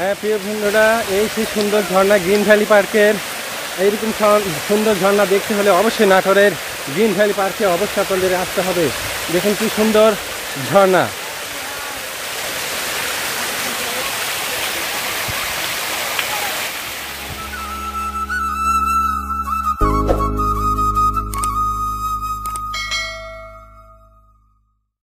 হ্যাঁ প্রিয় বন্ধুরা, এই সেই সুন্দর ঝর্ণা গ্রিন ভ্যালি পার্কের। এইরকম সুন্দর ঝর্ণা দেখতে হলে অবশ্যই নাটোরের গ্রিন ভ্যালি পার্কে অবশ্যই আপনাদের আসতে হবে। দেখুন কি সুন্দর ঝর্ণা।